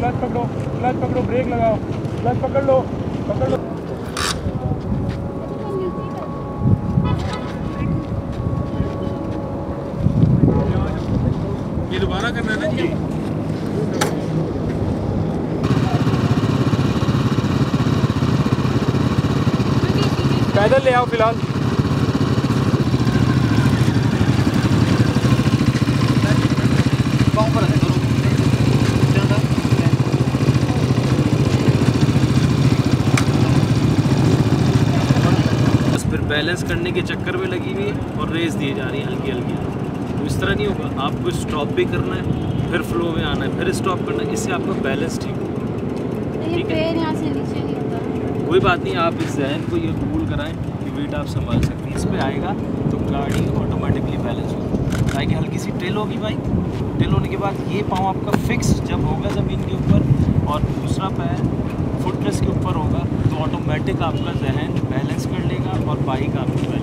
Clutch पकड़ो, break लगाओ, clutch पकड़ लो, पकड़ लो। ये दोबारा करना है ना जी? पैदल ले आओ फिलहाल। फिर बैलेंस करने के चक्कर में लगी हुई है और रेस दी जा रही है हल्की हल्की। तो इस तरह नहीं होगा, आपको स्टॉप भी करना है, फिर फ्लो में आना है, फिर स्टॉप करना है, इससे आपका बैलेंस ठीक होगा। ठीक है, यहाँ से नीचे नहीं होता। कोई बात नहीं, आप इस जहन को ये कबूल कराएं कि वेट आप संभाल सकते हैं। इस पर आएगा तो गाड़ी ऑटोमेटिकली बैलेंस होगी। ताकि हल्की सी टेल होगी भाई, टेल होने के बाद ये पाँव आपका फिक्स जब होगा ज़मीन के ऊपर और दूसरा पैर फुटरेस्ट के ऊपर होगा तो ऑटोमेटिक आपका जहन बैलेंस कर लेगा और बाइक आपकी